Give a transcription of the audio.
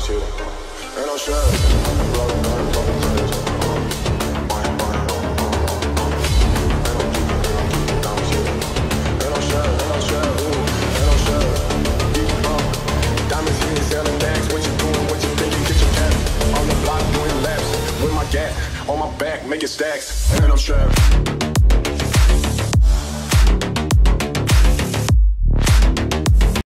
shit. And I'm strapped. Rolling down, talking crazy. Diamonds hitting, selling bags. What you doing? What you thinking? Get your cap on the block, doing laps with my gat on my back, making stacks. And I'm strapped.